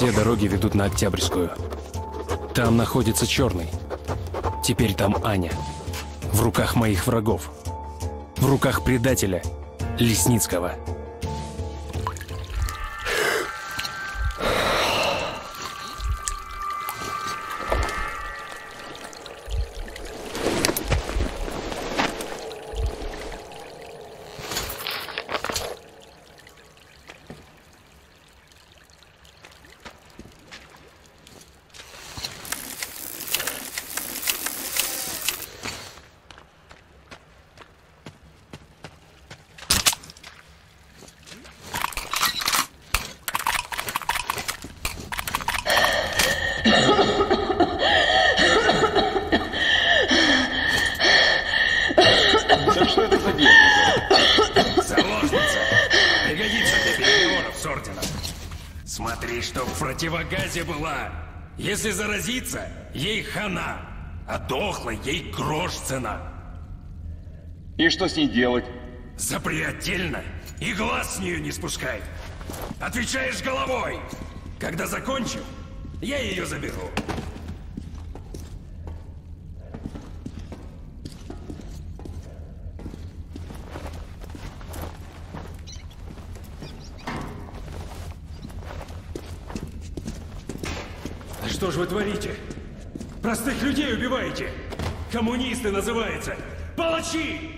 Все дороги ведут на Октябрьскую. Там находится Черный. Теперь там Аня. В руках моих врагов. В руках предателя Лесницкого. Так что это за девка? Заложница. Пригодится для переговоров с орденом. Смотри, чтоб в противогазе была. Если заразиться, ей хана. А дохлой ей грош цена. И что с ней делать? Запри отдельно и глаз с нее не спускай. Отвечаешь головой. Когда закончим, я ее заберу. Да что же вы творите? Простых людей убиваете. Коммунисты называются. Палачи!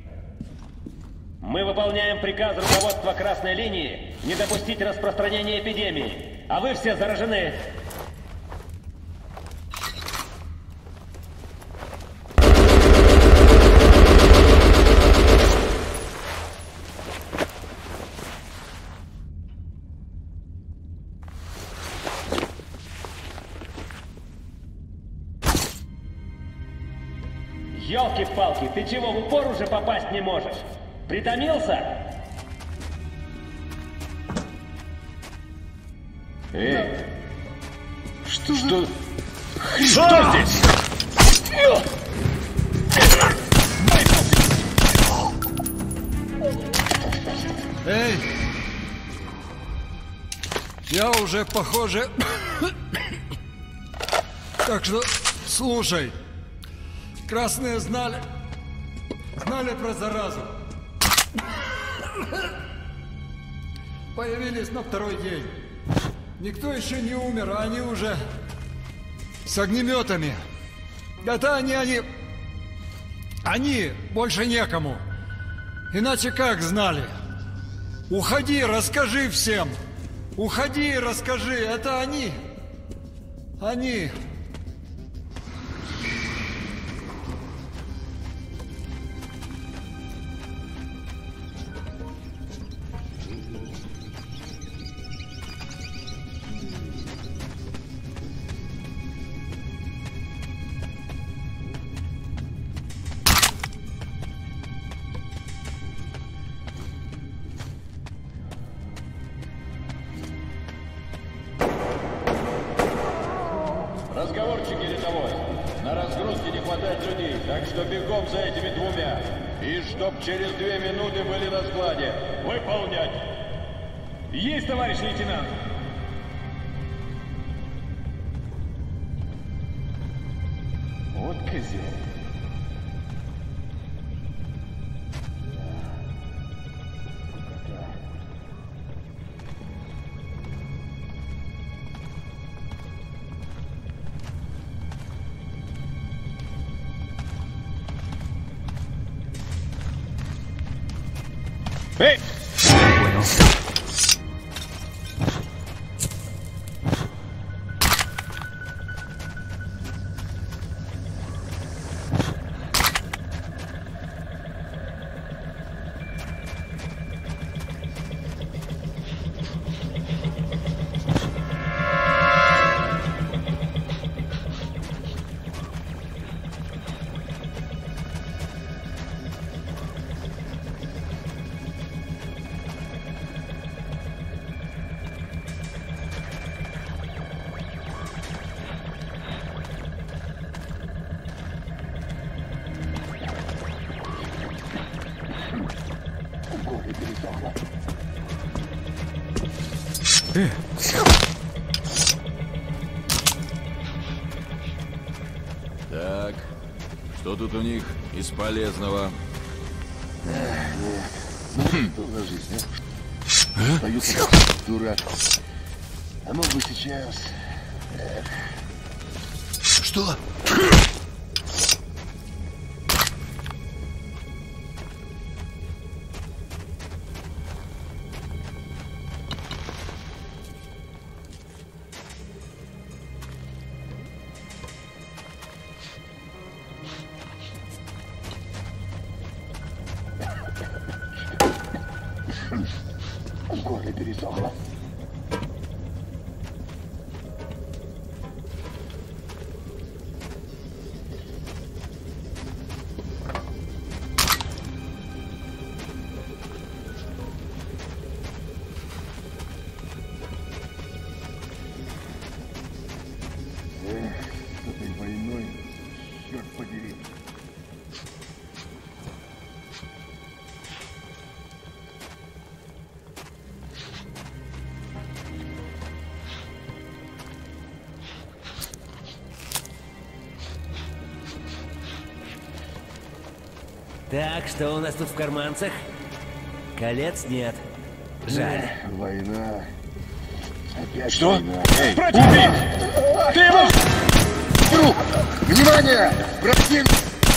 Мы выполняем приказ руководства Красной линии не допустить распространения эпидемии. А вы все заражены. Ёлки-палки, ты чего, в упор уже попасть не можешь? Притомился? Что здесь? Эй! Я уже похоже... Так что слушай. Красные знали про заразу. Появились на второй день. Никто еще не умер, а они уже с огнеметами. Это они больше некому. Иначе как знали? Уходи, расскажи всем. Уходи, расскажи. Это они. Они. Разговорчики рядовой. На разгрузке не хватает людей, так что бегом за этими двумя. И чтоб через 2 минуты были на складе. Выполнять! Есть, товарищ лейтенант! Вот козел. Эй! Понял. Что тут у них из полезного? Что за жизнь, а? Остаются как дурак. А мог бы сейчас... Что? В горле пересохло. С этой войной, черт подери. Так, что у нас тут в карманцах? Колец нет. Жаль. Война. Опять Что? война. Эй, Противник! Ты его! друг! Внимание! Противник!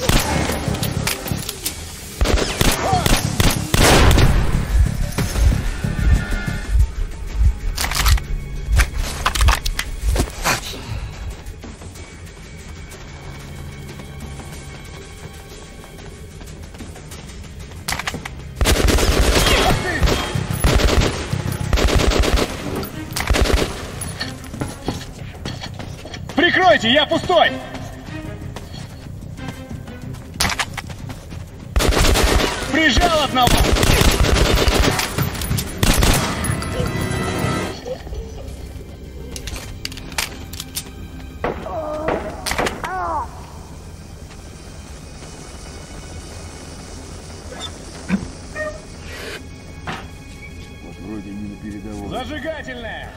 Прикройте, я пустой! Прижал одного! Вот вроде не на передовой. Зажигательное!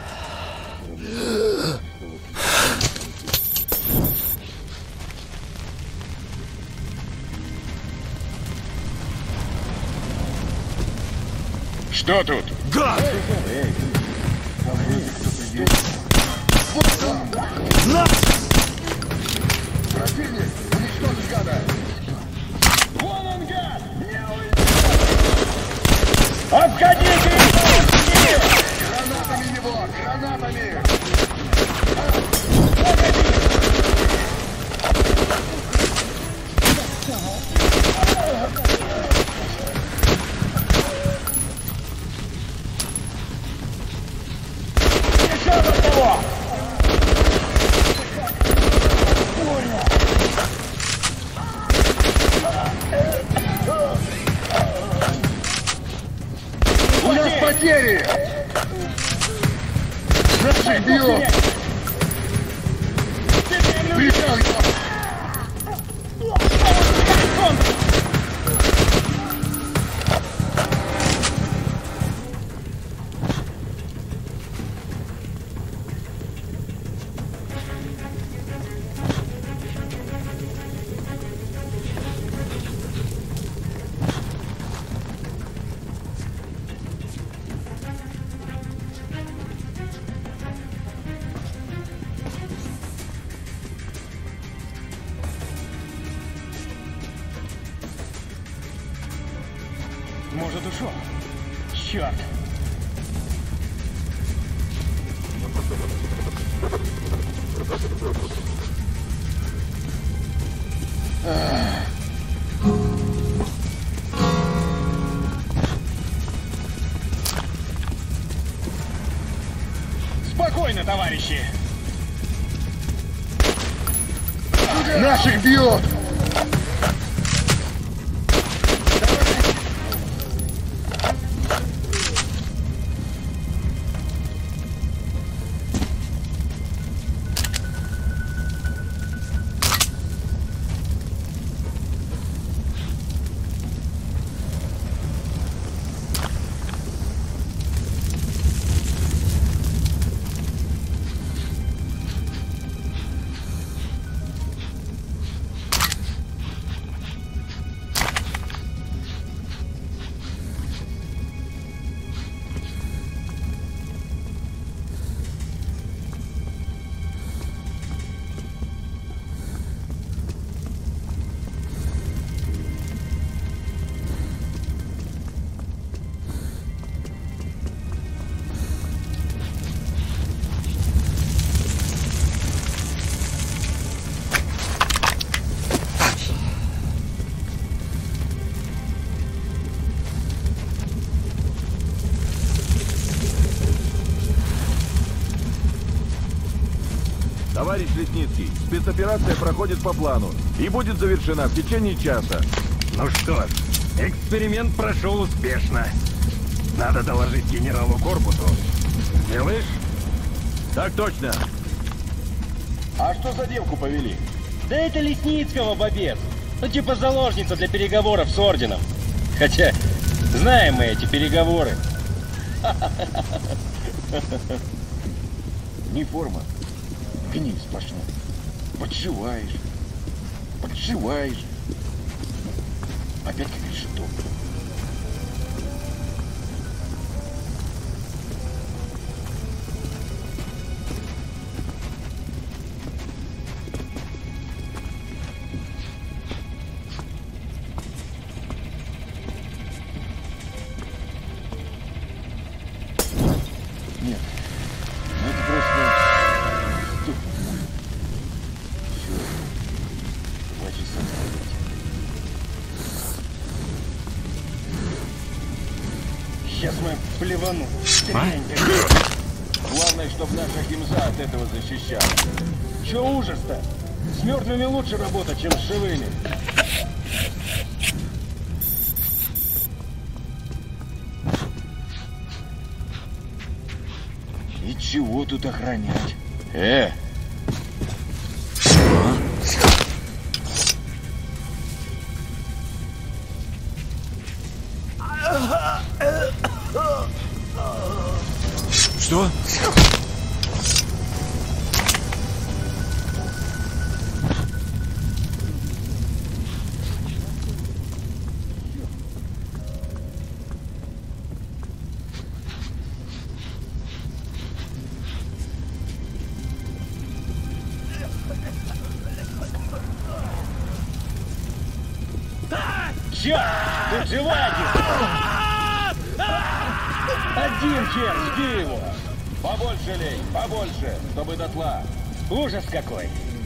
Что тут? Гад! Противник! Уничтожить гада! Вон он, гад! Не уйдет! Обходите! Гранатами его! Гранатами! Еще одного! У нас потери! Наших бьет! Прижал его! Может, ушел? Черт! Спокойно, товарищи! Наших бьет! Товарищ Лесницкий, спецоперация проходит по плану и будет завершена в течение часа. Ну что ж, эксперимент прошел успешно. Надо доложить генералу Корбуту. Делаешь? Так точно. А что за девку повели? Да это Лесницкого, бобец. Ну типа заложница для переговоров с орденом. Хотя, знаем мы эти переговоры. Не форма. Гниль сплошной. Подшиваешь. Подшиваешь. Опять как решето. Нет. Ну это просто... Стоп. Все. 2 часа стоять. Сейчас мы плевану. Главное, чтобы наша Химза от этого защищала. Че ужас-то? С мертвыми лучше работать, чем с живыми. И чего тут охранять? Что? Черт! Тут живая один хер, жги его! Побольше лей, побольше, чтобы дотла. Ужас какой!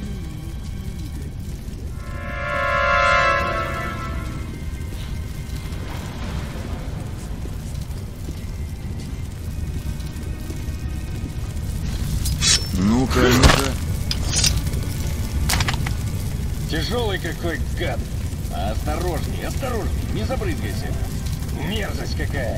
Ну-ка, ну-ка. Тяжелый какой гад! Осторожней, осторожней, не забрызгайся. Мерзость какая!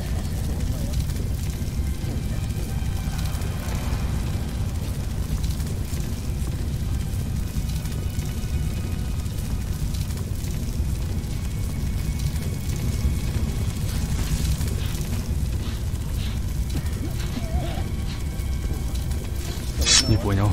Не понял.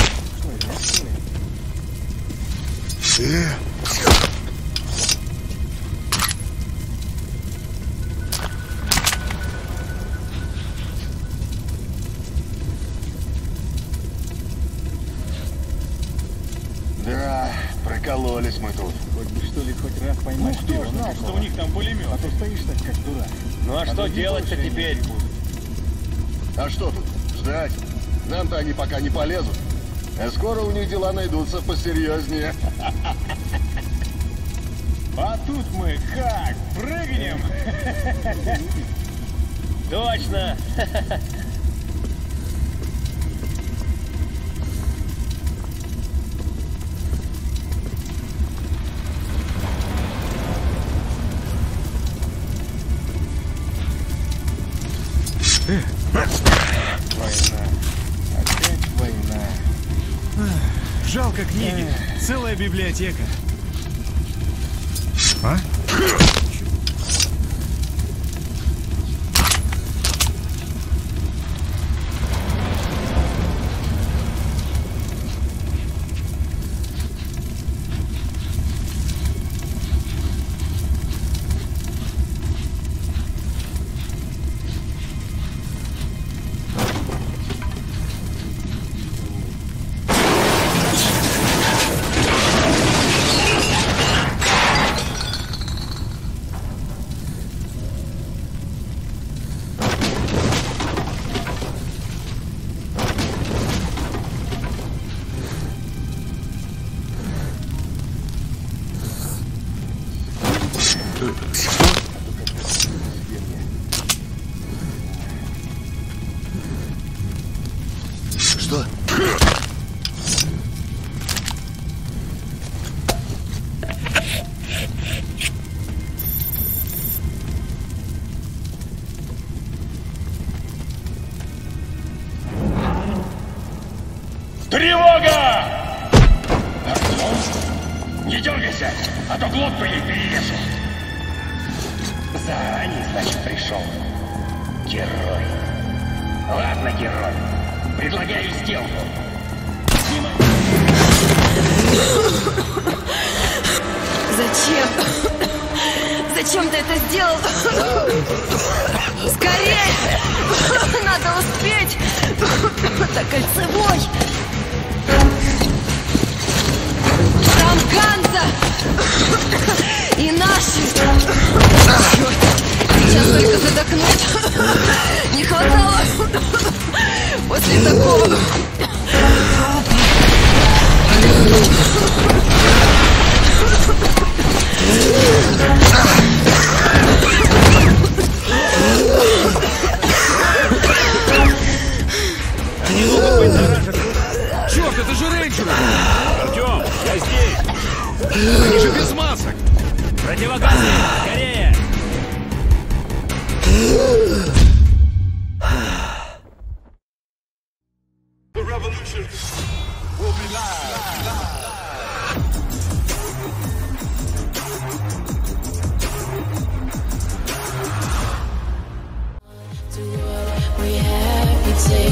Да, прокололись мы тут. Что ли, хоть раз поймать? Ну, кто ж знал, что у них там пулемет? А то стоишь так, как дурак. Ну а что делать-то теперь? А что тут? Ждать? Нам-то они пока не полезут. А скоро у них дела найдутся посерьезнее. А тут мы как? Прыгнем? Точно! Война. Опять война. Жалко книги. Целая библиотека. А? Что? Тревога! Не дергайся, а то глотку ей перережу. Заранее, значит, пришел. Герой. Ладно, герой. Предлагаю сделку. Зачем? Зачем ты это сделал? Скорее! Надо успеть! Это кольцевой! Там Ганза! И наши! Черт! Сейчас только задохнуть! Не хватало! После такого... Они могут быть заражены. Черт, это же рейнджеры! Артем, я здесь. Они же без масок! Противогазы, скорее! We have to take